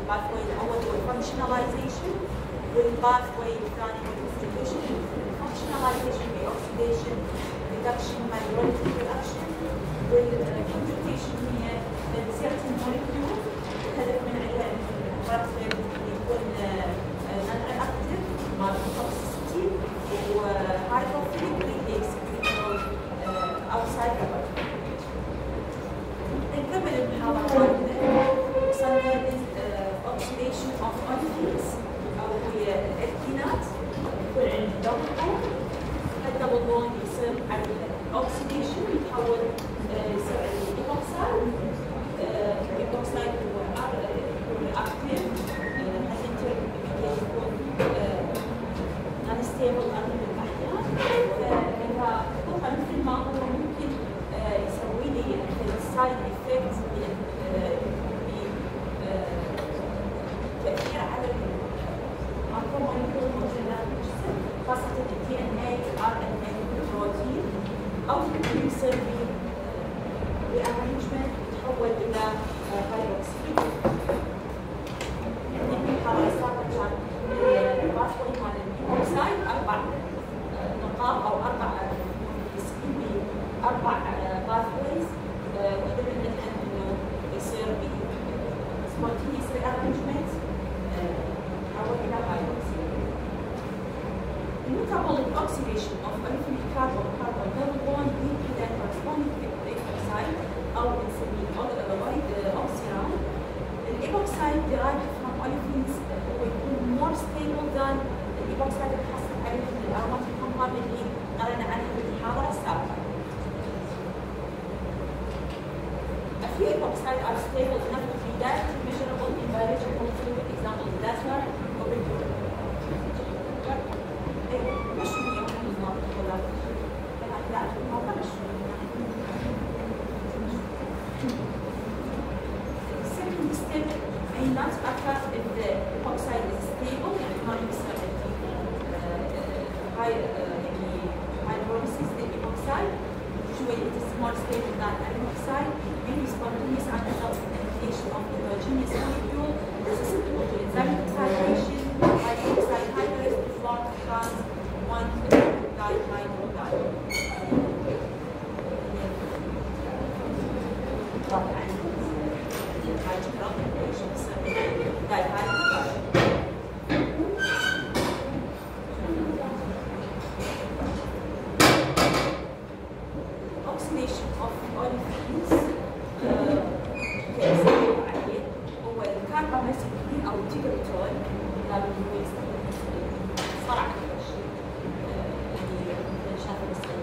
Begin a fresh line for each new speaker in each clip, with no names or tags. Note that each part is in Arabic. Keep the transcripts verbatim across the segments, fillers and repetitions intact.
الباث واي الاول هو الفانكشناليزيشن، والباث واي الثاني هو الكونستيتيوشن. الفانكشناليزيشن باوكسيديشن ريدكشن مايكروبيال رياكشن، والكونجكتيشن هي سيرتن مولكيول الهدف من عندها الباث يكون نون رياكتيف مال توكسيسيتي وهايدروفيليك ريليكس اوتسايد ذا نكمل المحاضرة مالتنا. وصلنا للأوكسيديشن أوف أوليفينز أو هي الألكينات، يكون عندي دبل بوند، الدبل بوند يصير على الأوكسيديشن يتحول يصير على الإيبوكسايد. الإيبوكسايد هو أكتيف هالإنتر يكون نون ستيبل أغلب الأحيان، فإذا طبعا مثل ما هو ممكن يسوي لي السايد افكتس بتأثير على الميكرومولكيول الموجودة في الجسم، خاصة الدي ان اي والار ان اي والبروتين، او ممكن يصير به ريارانجمنت يتحول الى هايدروكسيد. يعني المحاضرة السابقة كان الباثوي مال الايبوكسايد اربع نقاط او اربع اربع باثويز، واحدة منها انه يصير ب spontaneous rearrangement تحول الى هايدروكسيد. Metabolic oxidation of olefinic carbon carbon double bond with the corresponding epoxide او نسميه oxyran. الايبوكسايد derived from olefins هو يكون more stable than الايبوكسايد اللي حصل عليه من الاروماتيك كومباوند اللي قرأنا عنها في المحاضرة السابقة. A few epoxides are stable enough to be directly measurable in biological fluid, example plasma or liquid. مش هي المناطق ولا لا الموضوع مش second step may not occur if the epoxide is stable يعني ما يصير high يعني hydrolysis للايبوكسايد. Usually it is more stable than epoxide. Maybe spontaneous and identification of the homogeneous molecule, susceptible to enzyme oxidation, hydroxide hydrolase to form trans one dihydroxide. طبعا oxidation of olefins هو الكربامازيبين او التيجريتول هذا هو صرع اكثر شيء يعني شاف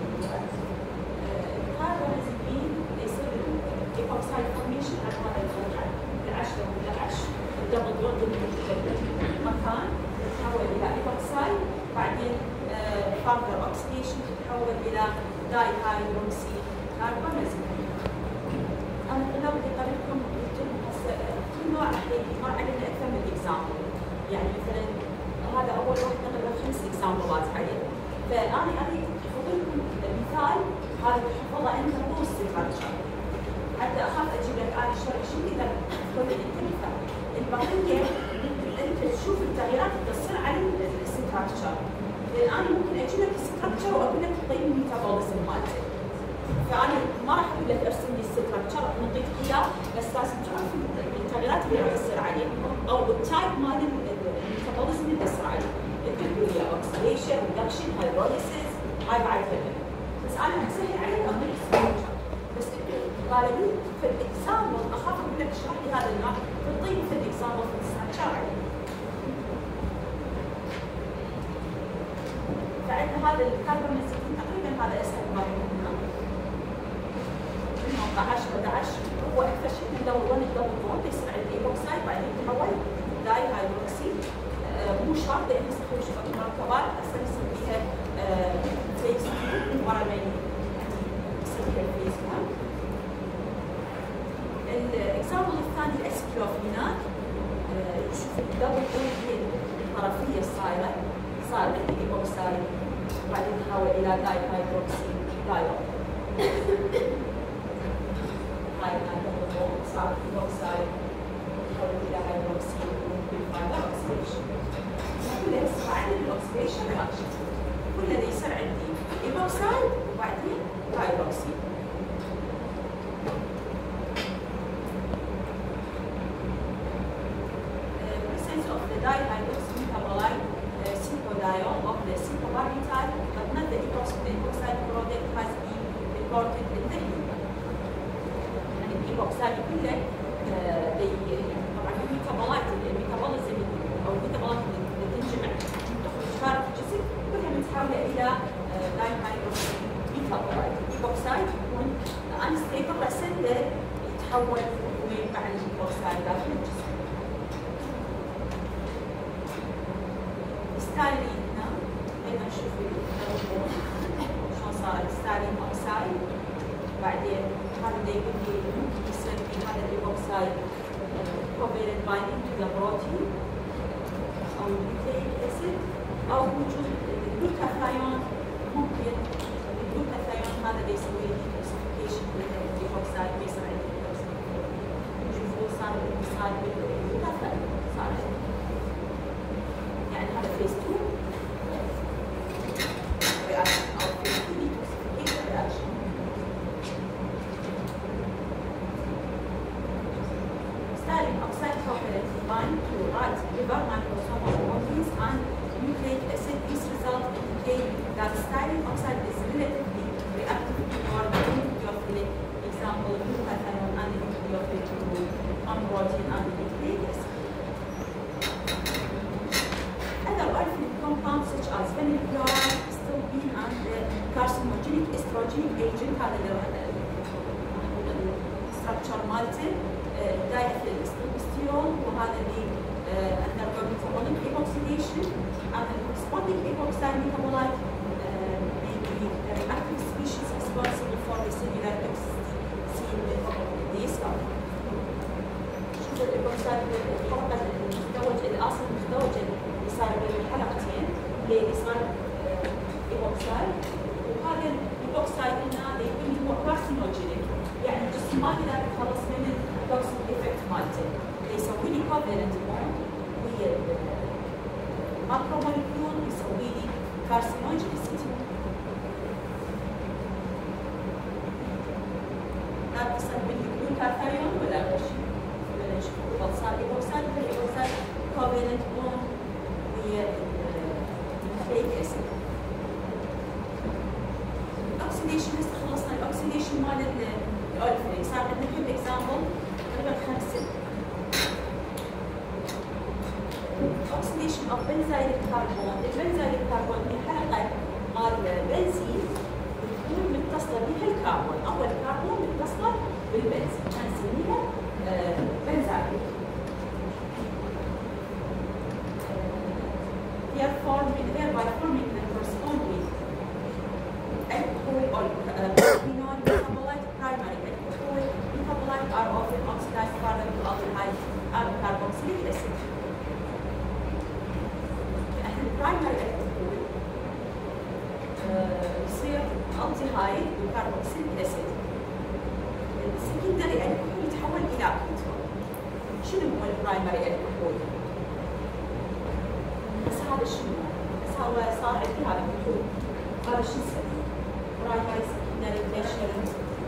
الكربامازيبين يصير الايبوكسايد فورميشن على هذا الوضع بالعشرة والعش الدبل بوند مكان تتحول الى ايبوكسايد، بعدين فاردر اوكسيديشن تتحول الى داي هايدروكسي كربامازيبين. انا لو بدي اقربكم قلت لكم هسه كل نوع ما علينا اكثر من اكزامبل، يعني مثلا هذا اول واحد نقرا خمس اكزامبلات عليه، فانا اريد احفظ لكم مثال هذا تحفظه انت طول الستراكشر حتى اخاف اجيب لك انا شرح شيء اذا تقول لي انت مثال. البقيه انت تشوف التغييرات اللي تصير على الستراكشر، الان ممكن اجيب لك الستراكشر واقول لك طيب الميتابوليزم مالته، فانا ما راح اقول لك ارسم لي الستراكشر نعطيك اياه، بس لازم تعرف التغييرات اللي راح تصير عليه او التايب مال الميتابوليزم اللي بيصير عليه. تقول لي اوكسيديشن، ريدكشن، هايدروليسيس، هاي بعد كذا، بس انا اسهل عليك اعطيك الستراكشر. بس غالبا في الاكزامبل اخاف اقول لك اشرح لي هذا النوع، تعطيني في الاكزامبل في الستراكشر عليه. فعندنا هذا الكربامازيبين تقريبا هذا اسهل ما يكون عشرة إحدى عشر هو اكثر شيء من دور واحد دور بوند يصير على الايبوكسايد بعدين يتحول داي هايدروكسي. مو شرط لانه يستخدم شويه مركبات هسه يصير فيها فيز ورا ما يصير فيها الفيز واحد. الاكزامبل الثاني الاسكلوفينات، شوف الدبل بوند هي الطرفيه الصايره صار الايبوكسايد وبعدين تحول الى داي هايدروكسي دايول. هاي هاي صار ايبوكسايد تحول الى هايدروكسي بعدين الاكسيديشن رياكشن. كل هذا يصير عندي ايبوكسايد وبعدين بايروكسي. Presence of the dihydroxy metabolite synthodiol of the synthobarbitol, but not the epoxide product has been reported in the human. يعني الايبوكسايد كله طبعا الميتابولايت الميتابوليزم او الميتابولات اللي تنجمع تخرج خارج الجسم كلها متحوله الى دايهايدروكسي ميتابولايت. الايبوكسايد يكون انستيبل راسا يتحول وين مع الايبوكسايد داخل الجسم. الستايرين هنا هنا نشوف شلون صار الستايرين اوكسايد. بعدين هذا اللي يقول لي ممكن يصير في هذا الايبوكسايد covalent binding to the protein او nucleic acid او وجود الجلوتاثيون. ممكن الجلوتاثيون هذا بيسوي لي detoxification للايبوكسايد بيصير عندي detoxification. شوفوا صار صار بالجلوتاثيون صار يعني هذا فيز تو reaction او فيز تو detoxification reaction. Styrene oxide covalent bind to right liver microsomal proteins and nucleic acid. This result indicate that styrene oxide is relatively reactive toward the nucleophilic, example glutathione and the nucleophilic group on protein and nucleic acid. Other orphan compounds such as phenyl chloride, stilbene and the carcinogenic estrogenic agent هذا اللي structure مالته دايثيل استروبستيرول وهذا اللي undergo metabolic epoxidation and the corresponding epoxide metabolite may be the reactive species responsible for the cellular toxicity seen with these compounds. شوفوا الايبوكسايد الحلقه المزدوج الاصل المزدوج اللي صار بين الحلقتين اللي صار ايبوكسايد. وهذا الايبوكسايد هنا يقول لي هو كارسينوجينيك يعني الجسم ما يقدر يتخلص من التوكسيك افكت مالته. يسوي لي كوفالنت بوند ويا الماكرو مولكيول يسوي لي كارسينوجينيسيتي. هذا بيصير بالجلوتاثيون ولا غير شيء؟ ولا نشوف صار ايبوكسايد بالايبوكسايد كوفالنت بوند ويا النيوكليك اسيد. الاكسيديشن هسه خلصنا الاكسيديشن مال الاولفين. صار عندنا كم اكزامبل؟ تقريبا خمسه. oxidation of benzyl carbon. البنزيل الكربون هي حلقه مال بنزين بتكون متصله بها الكربون. اول كربون متصله بالبنزين نسميها بنزيل. They are forming, thereby forming the corresponding alcohol or phenol metabolite. Primary alcohol metabolite are often oxidized further to aldehyde and carboxylic acid. البرايمري alcohol يصير aldehyde وكاربوكسيليك اسيد. السكندري alcohol يتحول الى كيتون. شنو هو البرايمري alcohol؟ بس هذا شنو؟ بس هو صار عندي هذا الكحول. هذا شو يسمى؟ برايمري سكندري تيرشري.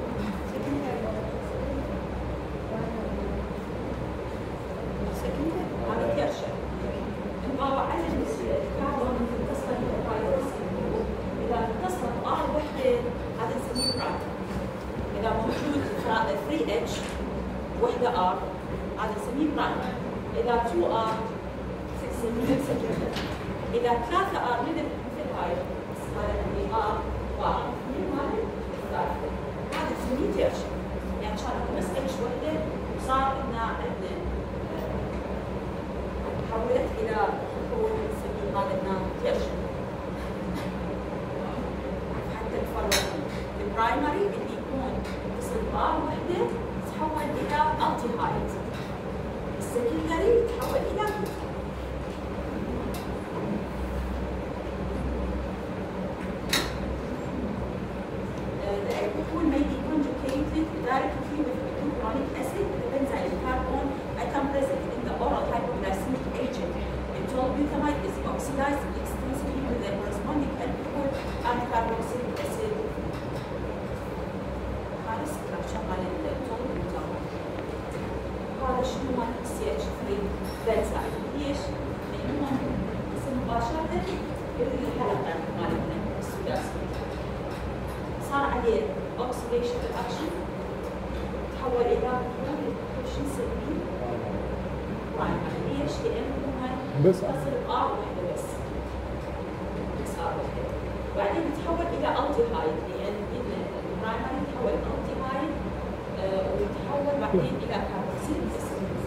سكندري هذا تيرشري. نبغى على الكربون متصل بالبايروكسيد. إذا اتصلت آر وحدة هذا نسميه برايمري. إذا موجود ثري اتش وحدة آر هذا نسميه برايمري. إذا تو آر نسميه سكندري. إذا ثلاثة آر مثل مثل هاي هذا عندي آر واحد اثنين هذا ثلاثة هذا نسميه تيرشري. يعني كانت بس اتش وحدة وصار لنا عندنا تحولت إلى كحول نسميه هذا النوع تيرشري. حتى نفرق البرايمري اللي يكون متصل بآر وحدة يتحول إلى ألديهايد. السكندري يتحول إلى كيتون. The alcohol may be conjugated directly with glucuronic acid, the benzyl carbon هذا شنو مال سي اتش ثلاثة بنزايد. ليش؟ لأنه يصير مباشرة بالحلقة مالتنا السداسي. صار عليه اوكسيديشن رياكشن تحول إلى شو نسميه؟ برايمري. ليش؟ لأنه
بس
تصل بآر واحدة بس. بس آر واحدة. بعدين يتحول إلى الديهايد لأن البرايمري يتحول الديهايد ويتحول بعدين إلى كاربوكسيل بس.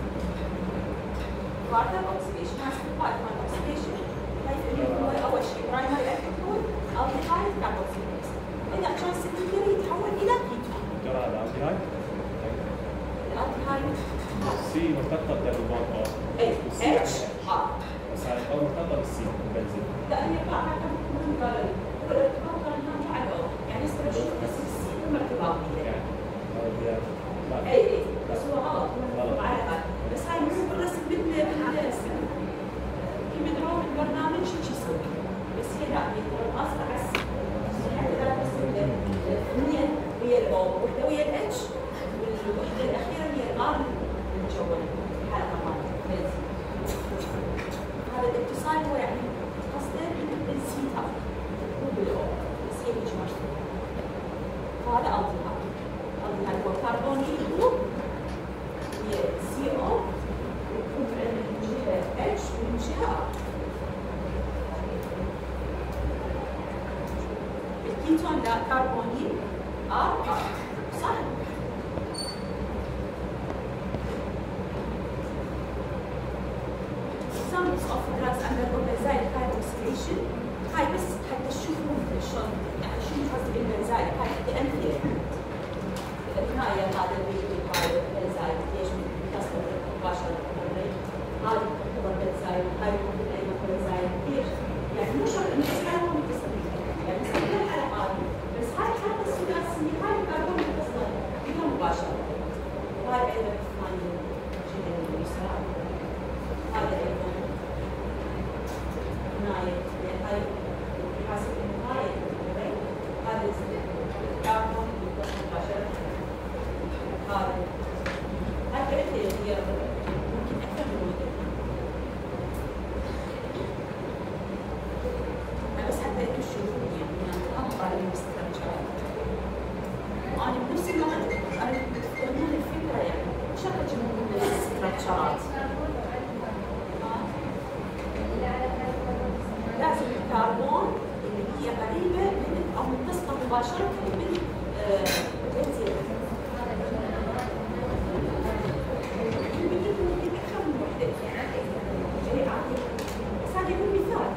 فارتر اوكسيديشن هذا الفايت مال اوكسيديشن هاي اللي هو أول شيء برايمري يتحول الديهايد كاربوكسيل بس. إذا كان سكندري يتحول إلى كيتون.
ترى الالديهايد
الالديهايد
سي مرتبطه بالبوند او
اي اتش ار
بس هاي او مرتبطه بالسي البنزين.
لا هي بعد كم قال الارتباط كان معه يعني يصير شيء بس السي مرتبط
يعني الالديهايد لا
اي اي بس هو غلط على بعض بس هاي مو بالرسم بال كيميدرون البرنامج شو يسوي بس هي لا هي اصلا على يعني ثلاث بس اثنين هي الاو وحده ويا الاتش والوحده الاخيره هي الار المكونه حلقه مالت هذا الاتصال هو يعني قصده بالسيتا مو بالاو بس هي هيك مرسومه فهذا الديهايد الديهايد هو كربونيل جروب هي سي او من جهه اتش ومن جهه ار. الكيتون لا كربونيل ار ار صح؟ Examples of drugs undergo benzylic carboxylation هاي بس حتى تشوفوا شلون يعني شو قصدي بالبنزايل هاي حتى امثله النهايه هذا الفيديو هاي البنزايل ليش تصل مباشره بالبريد هذه تعتبر بنزايل هاي ممكن اي بنزايل ليش؟ يعني مو شرط انه بس حلقه متصله يعني بس كل الحلقه هذه بس هاي الحلقه الثلاثيه هاي الكربون متصله بها مباشره وهاي ايضا ثاني جهه اليسار هذا ايضا نايم يعني هاي حاسب النهاية هذا الكربون مباشرة هذا هاي كأنها هي ممكن أكثر من وحدة بس حتى انتم تشوفون يعني أنا أقرأ المسترجعات وأنا بنفس الوقت أنا تفهمون الفكرة يعني شكل جمهور الاستراتيجيات لازم الكربون اللي هي قريبه من او متصله مباشره بالبنزين. يمكن ممكن اكثر من وحده يعني عادي بس هذا يكون مثال.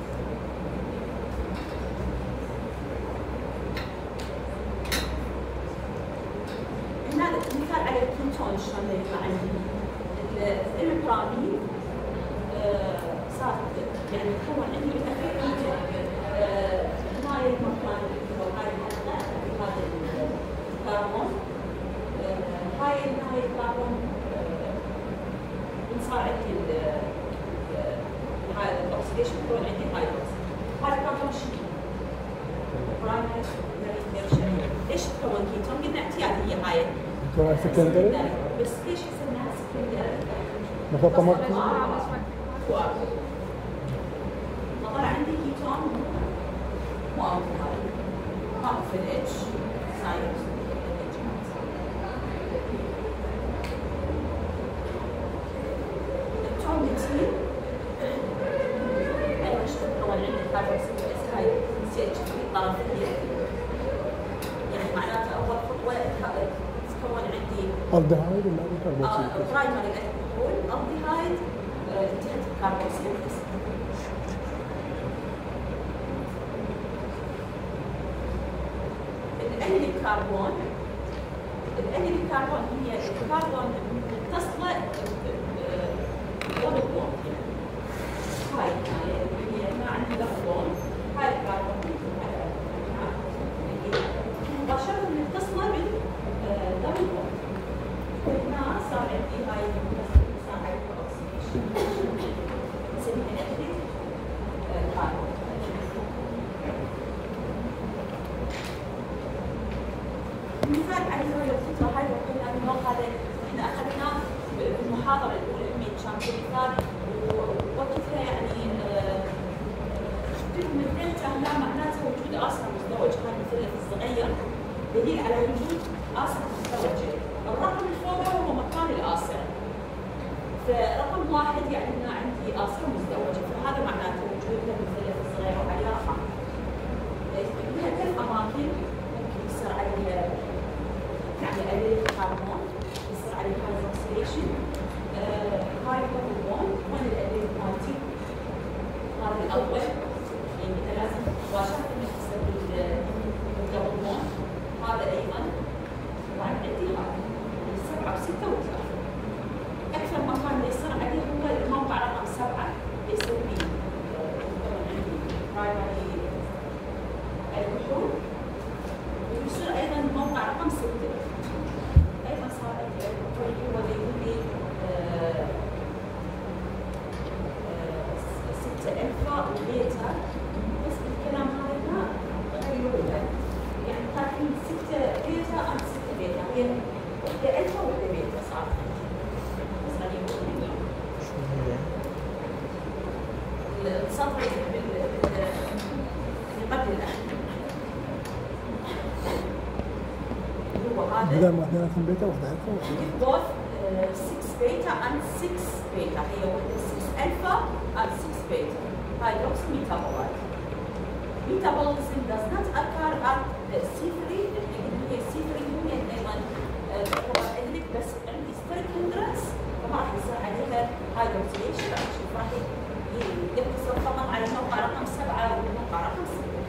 هنا مثال على الكيتون شلون يطلع عندي الامبرامين صار يعني تكون عندي بالاخير كيتون هاي المكان اللي هو هاي الحلقه هذا الكربون هاي هاي الكربون صار عندي هاي الاكسيديشن تكون عندي هايدروكس هاي الكربون شنو؟ برايمري سكندري ليش تكون كيتون؟ قلنا اعتياديه هاي
سكندري
بس ليش سميناها سكندري؟
مثل طماطم
طلع عندي كيتون مو الكحول ما في الاتش ساينس التوميتين ايضا تتكون عندي كاربوكسيل بس هاي سي اتش في طرفيه يعني معناته اول خطوه تتكون عندي
الدهايد ولا الكربوكسيل؟
برايمري الكحول الدهايد جهه الكاربوكسيل الأنيل الكربون الأنيل الكربون هي الكربون متصلة دبل بوند هاي هي ما عندي دبل بوند هاي الكربون مباشرة متصلة بالدبل بوند هنا صار عندي هاي صار عندي أكسيديشن نسميها أنيل كربون مثال على هاي الفكرة هاي وقلنا انه هذا احنا اخذناه المحاضره الاولى امي كان في مثال ووقتها يعني شفت من الدلتا هنا معناته وجود اصلا مزدوج كان مثلث صغير دليل على وجود اصلا مزدوجه. الرقم اللي فوقه هو مكان الآصرة. فرقم واحد يعني هنا عندي آصرة مزدوجة، فهذا معناته وجود المثلث الصغير وعليه رقم. لها ثلاث أماكن ممكن يصير عليها يعني عليه هرمون، يصير عليه هايدروكسيليشن. هاي هرمون وين الأليل مالتي؟ هذا الأول، يعني إذا لازم مباشرة نحسب الهرمون، هذا أيضا. وبعد عندي هذا سبعة وستة وثلاثة. أكثر مكان يصير عليه هو الموقع رقم سبعة يصير به طبعا عندي برايمري البحور، ويصير أيضا الموقع رقم ستة. أيضا صار عندي البحور هو اللي يقول لي ستة ألفا وبيتا، بس الكلام هذا غيروه يعني كاتبين ستة بيتا أم ستة بيتا، هي وحدة ألفا وحدة بيتا صار. بس هذه السطر اللي قبل الآن هو هذا.
بدل ما اثنيناتهم بيتا واحدة ألفا وواحدة
both ستة بيتا and ستة بيتا، هي وحدة ستة ألفا and ستة بيتا. هايدروكسي ميتابولايت. Metabolism does not occur at C three، لأن هي C three هي أيضا تعتبر أدلك، بس عندي ستريك هندرنس فما راح يصير عليها هايدروكسيليشن، راح نشوف راح يقتصر فقط على الموقع رقم سبعة والموقع رقم ستة.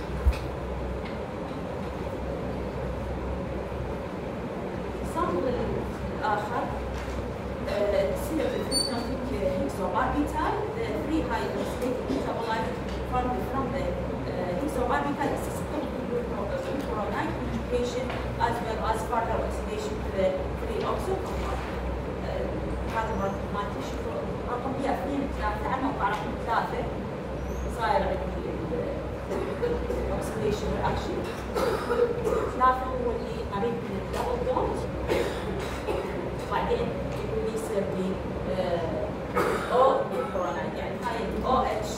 السامبل الآخر synergistic hexabarbital, the three hydroxylated metabolites formed from the hexabarbital is susceptible to glucuronide conjugation as well as further oxidation to the three oxo compound. هذا مالتي شوفوا رقم هي اثنين ثلاثة على موقع رقم ثلاثة صاير عندي الاكسيديشن رياكشن. ثلاثة هو اللي قريب من الدبل بوند، وبعدين يقول لي يصير لي او جلوكورونايد، يعني هاي او اتش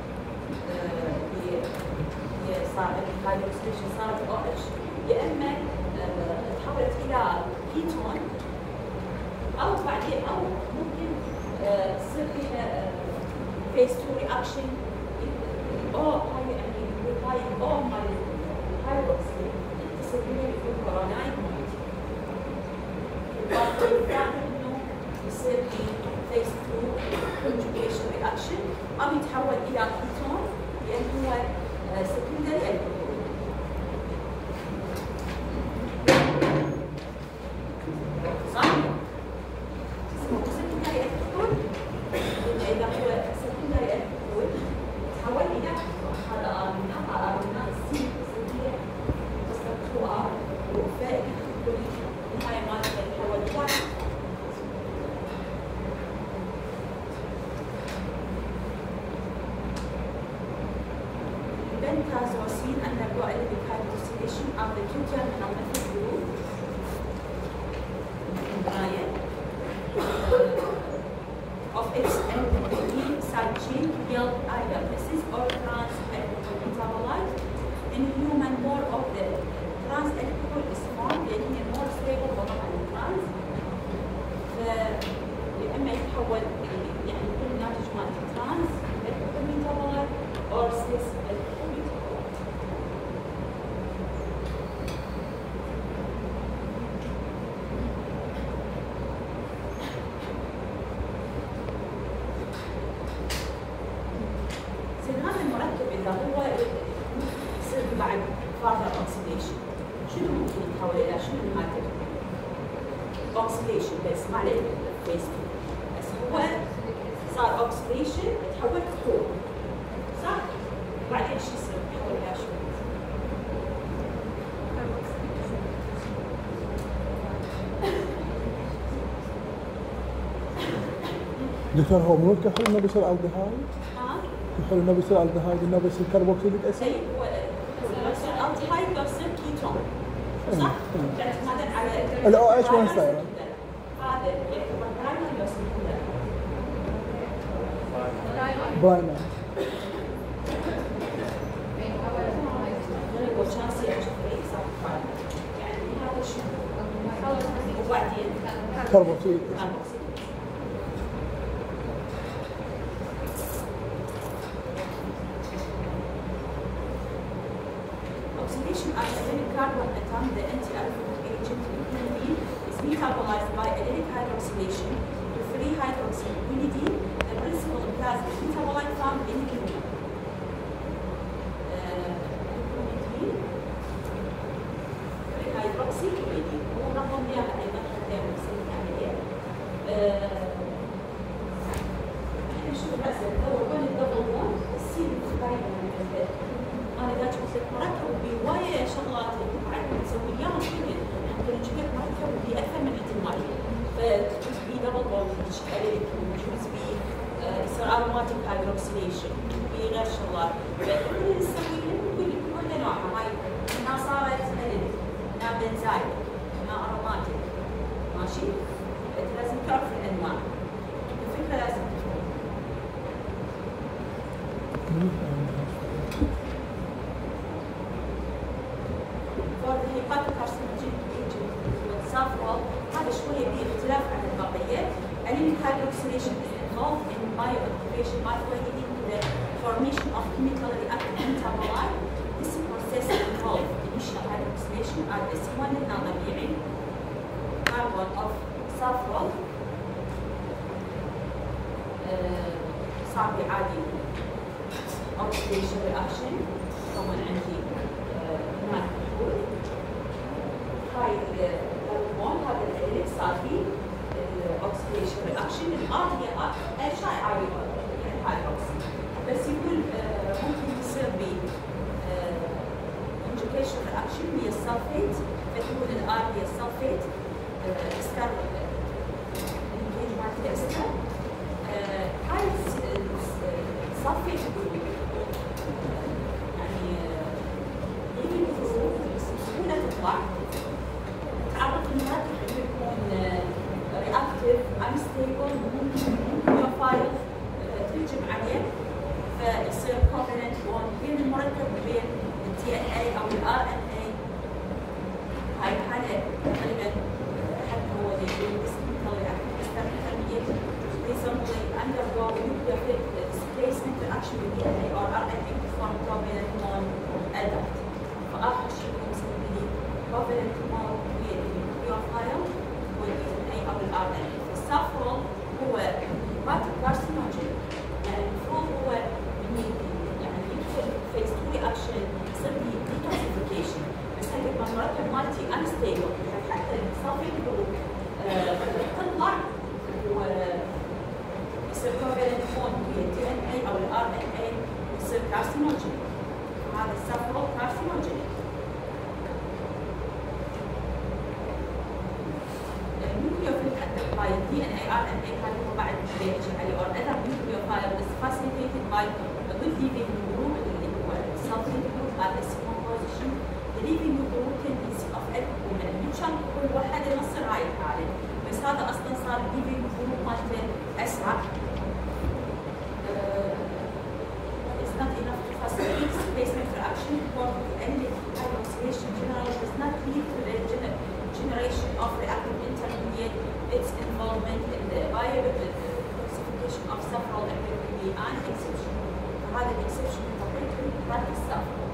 هي صارت هاي الاكسيديشن صارت او اتش، يا اما تحولت الى كيتون او بعدين او ممكن تصير فيها فيس تو رياكشن او هاي يعني هاي او مال الهايدروكسي تصير فيها الجلوكورونايد مالتي. الثاني انه يصير في فيس تو كونجوجيشن رياكشن او يتحول الى كيتون لان هو سكندري الكحول. صح؟ سكندري الكحول اذا هو سكندري الكحول يتحول الى هذا ار من ار ار من سي سي تصير تو ار وفائده النهايه مالته يتحول الى pentazocine undergo acidic hydroxylation of the two terminal methyl group of its alkyl side chain to build either bases or trans alcohol metabolite. In human, more of the trans alcohol is formed and هي more stable وطبعا الترانس اما يتحول يعني يكون ناتج مال trans alcohol metabolite or cis alcohol metabolite. زين هذا المركب اذا هو يصير بعد further oxidation شنو ممكن يتحول الى شنو الماده؟ oxidation بس ما عليه فيس تو، بس هو صار oxidation يتحول كحول صح؟ بعدين ايش يصير؟ يتحول الى شنو؟
دكتور هو مو الكحول انه بيصير الدهايد؟
ها؟
الكحول انه بيصير الدهايد انه بيصير كربوكسيليك اسيد؟
اي هو لو يصير الدهايد بيصير كيتون صح؟ اعتمادا على
الاو اتش وين صاير؟
هذا يعتبر برايمري
برايمر.
وشانسي اشوف اي صار يعني هذا شنو وبعدين
كربوكسيل.
Oxidation of acylic carbon atom, the anti-aliphatic agent pyridine, is metabolized by acylic hydroxylation to free hydroxy pyridine, the principal plasma metabolite found in kidney. هيدروكسي كويدين هو رقم ليها ايضا حتى نسمي عليه. احنا نشوف هسه الدور وين الدبل بوند السين مختلفه عن البيت. انا اذا جبت لك مركب بهوايه شغلات بعد نسوي اياها كلها ممكن نجيب لك مركب باكثر من احتمال. فتجوز بي دبل بوند عليك وتجوز بي يصير اروماتيك هيدروكسيليشن في غير شغلات. فاحنا نسوي كل كل نوعها هاي انها صارت ملل نا بنزايد نا اروماتيك ماشي. انت لازم تعرف الانواع الفكره لازم تفهم. For the hepatocarcinogenic agent والسافرول هذا شويه فيه اختلاف عن البقيه. Acylic hydroxylation is involved in bioactivation pathway leading to the formation of chemically reactive metabolite. This process involves initial hydroxylation at the C one الطبيعي carbon of saffron صار عادي oxidation reaction طبعا عندي هناك حلول. هاي الهرمون هذا الاليك صار فيه الاوكسيديشن رياكشن. الار هي اشياء عادي يعني هايدروكسي بس يقول ممكن يصير ب conjugation reaction هي السلفيت. فتقول الار هي السلفيت استر الانجيج مالتها استر. هاي السلفيت يعني يجي الظروف سهولة تطلع. تعرض المركب انه يكون رياكتيف انستيبل ممكن يوفايل تهجم عليه فيصير كوفالنت بوند بين المركب وبين الدي ان اي او الار ان اي. هاي الحالة غالبا حتى هو يقول اسمه رياكتيف استراتيجية recently undergo nuclear displacement reaction with D N A or R N A to form covalent bond adult. فآخر شيء مسمى لي covalent bond with nucleophile وال D N A أو ال R N A. فالسافرول هو هيباتوكارسينوجين يعني المفروض هو يعني يدخل phase two reaction يصير به detoxification. بس هل لما المركب مالتي unstable حتى السلفيت جروب تطلع و يصير covalent bond ويا دي ان اي او الار ان اي يصير كارسينوجين. هذا السافرول كارسينوجين. nucleophile by D N A R N A هذا هو بعد بيجي عليه or other nucleophile is facilitated by a good leaving group اللي هو sulfate group at this composition. The leaving group tendency of alcohol من كان كل واحد ينصر هاي الحالة بس هذا اصلا صار leaving group مالته اسرع. It's not enough to facilitate displacement reaction because the acylic hydroxylation generally does not lead to the generation of reactive intermediate. Its involvement in the bio-detoxification of saffron appears to be an exception. هذا الexception completely practice saffron.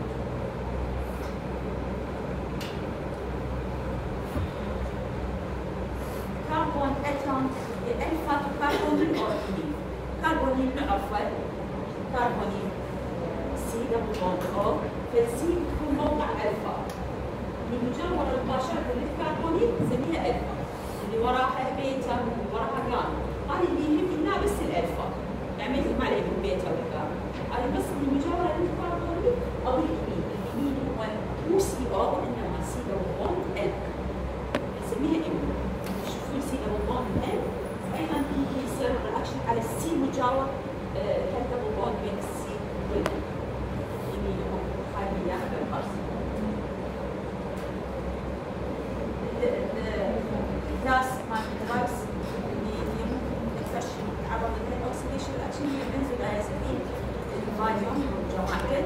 Carbon atom الألفا كربونيل or كلين. كربونيل نعرفه كربونيل سي دبل بوند او فالسي يكون موقع ألفا. بمجرد المباشرة للكربونيل نسميها ألفا. اللي وراها بيتا وراها جاما. هذه اللي يهمنا بس الألفا. يعني مثل ما عليكم بيتا وجاما. هذه بس بمجرد الكربونيل أو الكلين. الكلين هو مو سي او وإنما سي دبل بوند ال. نسميها ام. شوفوا سي دبل بوند ال. أيضا ممكن يصير رياكشن على السي مجاور كالدبل بوند بين السي والال. يمينهم خارجية بالقرص. الناس مال الدراجز اللي ممكن اكثر شيء تعرض لها الاوكسيديشن رياكشن هي البنزودايزيبين. fluorodazepine الفاليوم جماعتين.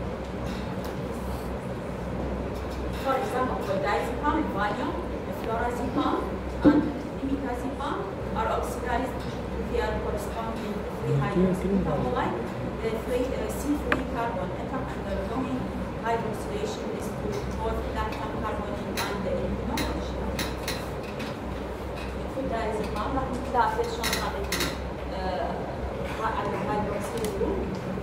For example, for diazepam, valium, fluorazepam, and imidazepam are oxidized to their corresponding free hydroxyl metabolite. The free uh, C three carbon atom undergoing hydroxylation is to both lactam carbonate and the immunoglobulin. في الدايزepam راح نتلاقى شلون نعطيكم على الهيدروكسيل جروب.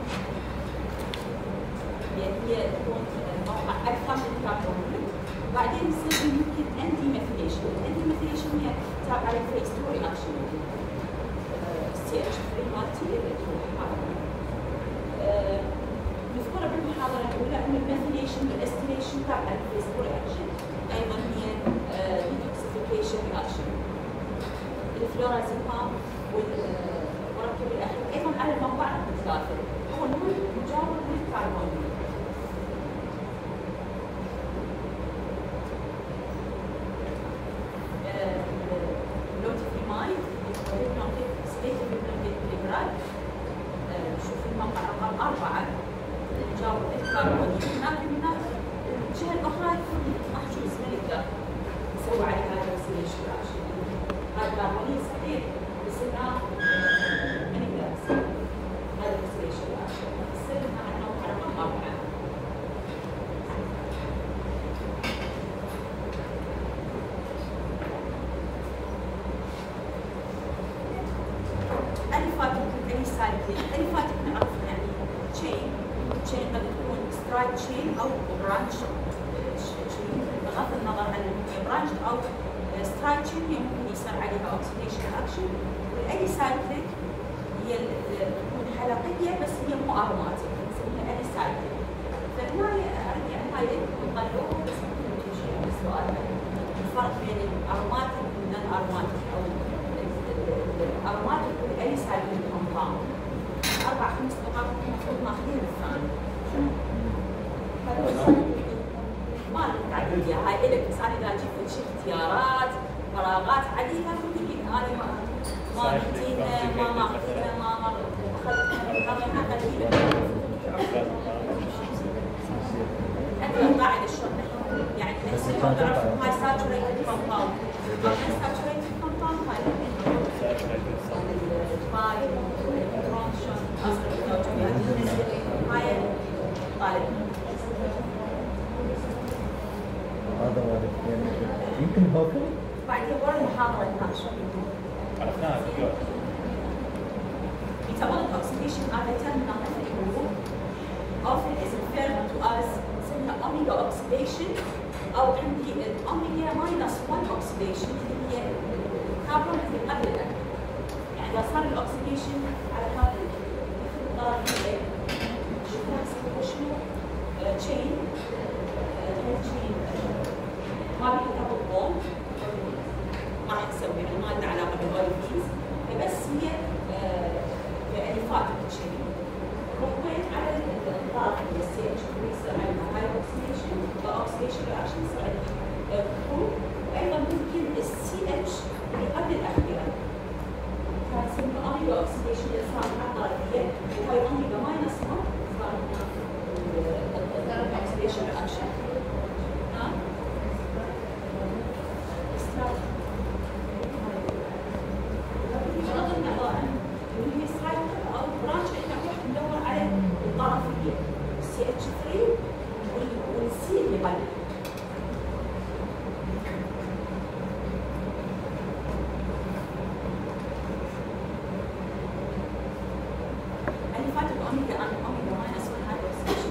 يعني هي تكون موقع اكثر من الكربون. بعدين يصير يمكن انتي ميثيليشن، الانتي ميثيليشن هي تابعه للفيس تو رياكشن سي اتش ثري مالتي اللي هو مذكوره بالمحاضره الاولى ان الميثيليشن والاستيليشن تابعه للفيس تو رياكشن، ايضا هي ديتوكسيفيكيشن رياكشن. الفلورازيبام والمركب الاخير ايضا على الموقع المتداخل هو نوع مجاور للكربون. شوف الموقع رقم أربعة نجاوب الكربونية، لكن هناك الجهة الأخرى محجوز ما نقدر نسوي عليها هيدروكسيليشن رياكشن. هاي الكربونية صحيح بس هنا ما نقدر نسوي هيدروكسيليشن رياكشن، تصير لنا على الموقع رقم أربعة. الفاتك نعرفها يعني تشين، تشين قد تكون سترايب تشين او برانش تشين، بغض النظر عن برانش او سترايب تشين هي ممكن يصير عليها اوكسيديشن اكشن. والاي سايكليك هي تكون حلقيه بس هي مو اروماتيك نسميها اي سايكليك. فهنا يعني هاي نطلعوها بس ممكن تمشي السؤال الفرق بين الاروماتيك والنون اروماتيك او الاروماتيك والاي سايكليك كومباوند. أربع خمس نقاط المفروض ماخذين الثاني. ما نتعدد يا هاي إلك بس أنا إذا جبت شي اختيارات فراغات عديدة ممكن أنا ما ما نتينا ما ماخذينا ما مر أخذتها هذا قليلة. حتى القاعدة شلون يعني هسه لو نعرف هاي ساتوريتد كومباوند، هاي ساتوريتد كومباوند هاي هاي
هذا يعني يمكن هوكل
بعدين ورا المحاضرة نناقشه.
عرفناها اليوم.
Metabolic oxidation عادة نعرف الحروف often is referred to as اسمها omega oxidation أو عندي الأوميجا minus one oxidation اللي هي الكربون اللي قبل الأكل. يعني إذا صار الأكسيديشن على هذا الطرفين شوف نسوي شنو تشين تشين ما بيها دبل بوند ما راح نسوي يعني ما لنا علاقه بالاوليفيز بس هي يعني فاتت تشين وقيت على الطرف اللي السي اتش يصير عندنا هاي اوكسيديشن واوكسيديشن رياكشن يصير عندنا كروب وايضا ممكن السي اتش اللي قبل الاخيره كان اسمه اوميجا اوكسيديشن اللي صار على الطرفيه وهي اوميجا ماينس واحد صار oxidation reaction. ها؟ بغض النظر عن اللي هي سايكل او برانش احنا نروح ندور على الطرفيه سي اتش ثري والسي اللي قبل. اللي فاتت اوميجا ان اوميجا ماينس واحد هاي اوكسيديشن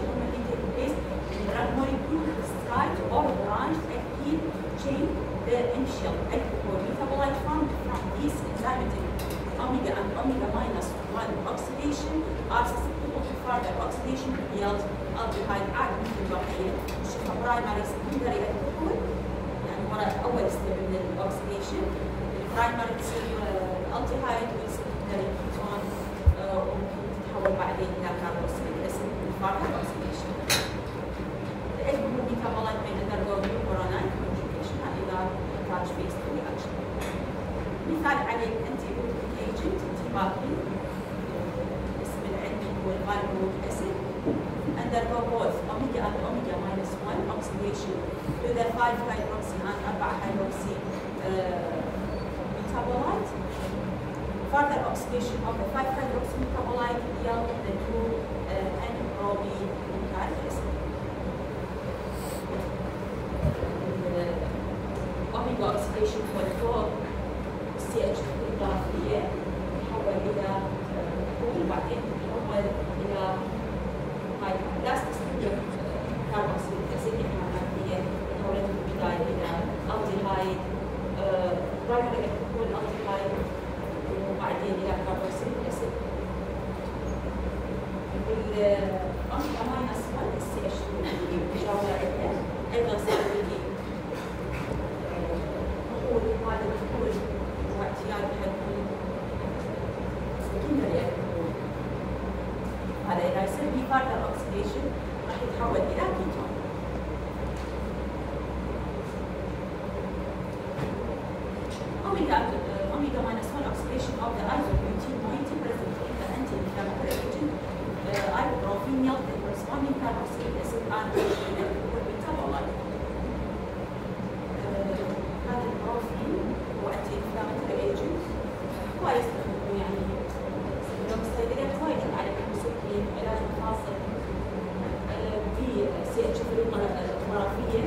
or branch that keep chain the initial alcohol metabolite found from these enzymatic omega and omega minus one oxidation are susceptible to further oxidation to yield aldehyde عادي مثل البقيه نشوفها برايمري سكندري alcohol يعني ورا اول ستيب من الاكسيديشن البرايمري تصير الالديهايد والسكندري كيتون وممكن تتحول بعدين الى كاربوكسيليك اسيد further oxidation. الميتابولايت may undergo glucuronide conjugation إذا نتاج phase two reaction. مثال عليه antibiotic agent انتباهي اسم valproic acid undergo both omega and omega minus one oxidation to the five hydroxy and four hydroxy uh, metabolite. Further oxidation of the five hydroxy metabolite yield the two uh, N-bromic acid. omega oxidation for four C H two إضافية تتحول إلى كول بعدين تتحول إلى هاي بلاستيك كاربوكسيليك أسيد الحمضية تحولت في البداية إلى ألديهايد برايمري كول ألديهايد وبعدين إلى كاربوكسيليك أسيد. والأوميجا ماينس واحد سي اتش تو مجاورة إليه أيضا سيكون هذا الدخول واعتياد حيكون سكندري الدخول. هذا إذا يصير في further oxidation راح يتحول إلى كيتون. Omega omega minus one oxidation of the isobutene moiety present in the anti-inflammatory agent uh, ibuprofen yield the corresponding carboxylic acid and metabolite. هذا البروفين هو انتي انفلاماتوري ايجنت كويس يعني لو الصيدليات وايد على المسكين علاج مفاصل في سي اتش طرفيه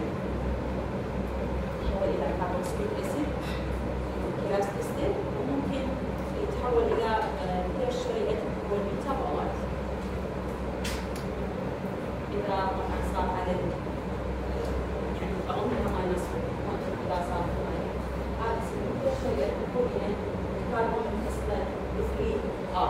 يتحول الى كاربوكسيليك اسيد كلاستيستين وممكن يتحول الى تيرشري اتيكول ميتابولايت اذا طبعا صار على يعني بعضها ما يناسب إذا صار هذا اسمه تشريح البروتين كاربون متصل بثري آر.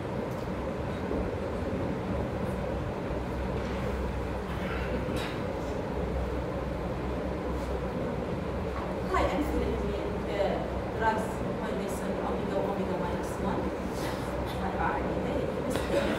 هاي أمثلة من دراجز ماينسن أوميجا وأوميجا ماينس واحد أربعة عليها بس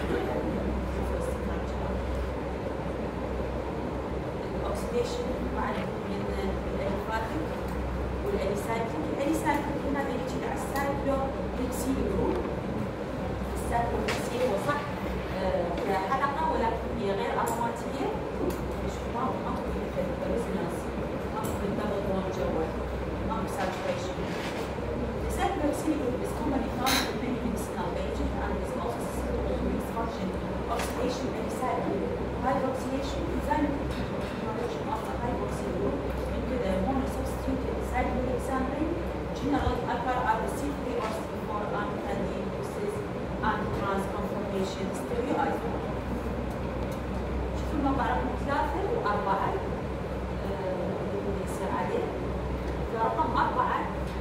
الأكسيديشن معنا من الأليفاتيك والأليسايكليك. الأليسايكليك هذا يجي على السايكلوهكسيل جروب. السايكلوهكسيل هو صح كحلقة ولكن هي غير أروماتية. ما ما في ريزونانس، ما في دبل بوند جوا، ما في ساتوريشن. The cyclohexyl group is commonly found in many medicinal agents and is also susceptible to dysfunction, oxidation, alicyclic, hydroxylation, enzyme of the hydroxyl group into the monosubstituted cyclohexane. Generally occur at the C three or C four antidepressive and transconformation stereoisomer. شوفوا الموقع رقم ثلاثة وأربعة اللي يصير عليه. رقم أربعة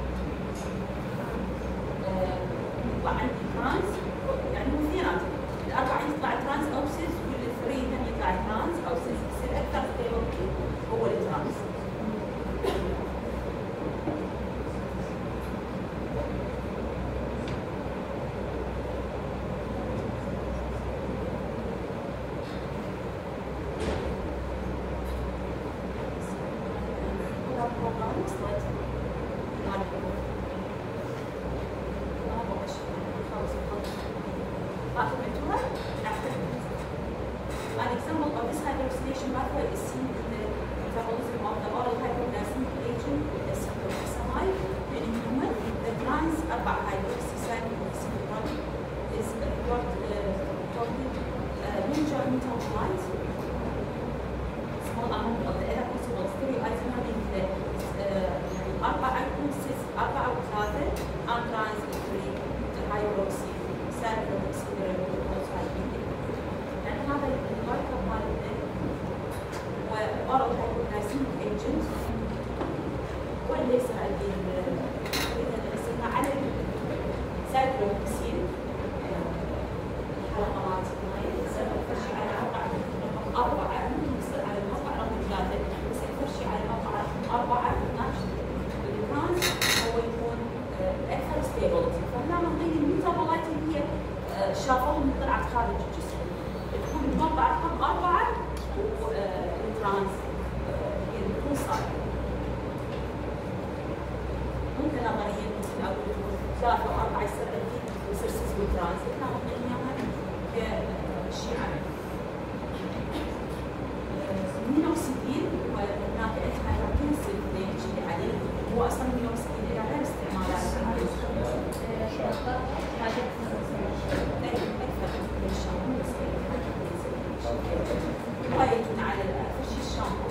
يطلع عندي ترانس يعني مثيرات. الأربعة يطلع ترانس أوكسيس والثري ثاني يطلع ترانس أوكسيس. يصير أكثر ستيبلتي هو الترانس. An example of this hydroxylation pathway is seen in the metabolism of the oral hypoglycemic agent, the cyclophosphamide. In human, the trans four hydroxycyclohexylrod is reported major metabolite. Small amount of the other possible stereoisomer in the أربعة ستة أربعة وثلاثة and trans three hydroxycyclohexylrod. يعني هذا المركب مالتنا هو oral hypoglycemic agent واللي يصير عندي نقسمها على السايكلوهكسين الحلقة مالت هاي يصير أكثر شيء على موقع رقم أربعة ممكن يصير على الموقع رقم ثلاثة بس أكثر شيء على موقع رقم أربعة اثناعش الترانس هو يكون أكثر ستيبلتي. فهنا نعطيه الميتابولايت اللي هي شافوه من طلعت خارج الجسم. تكون الموقع رقم أربعة والترانس هي بتكون صايرة. ممكن نظريا ممكن أقول ثلاثة وأربعة يصير عندي يصير سيس والترانس. إحنا نعطيه إياها شيء عمل. المينوكسيديل هو هناك انتي اللي عليه هو اصلا المينوكسيديل له غير استعمالات هاي يكون على فرش الشامبو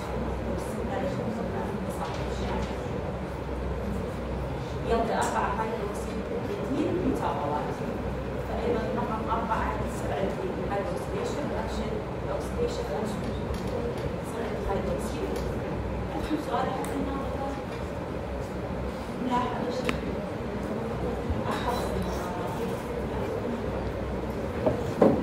يبدا اربع هيدروكسيد اثنين متابعات فايضا رقم اربعه سرعه الهيدروكسيديشن اكشن الاكسيديشن اكشن سرعه الهيدروكسيد. عندكم سؤال حق الناظر؟ ملاحظه شيء؟ احفظ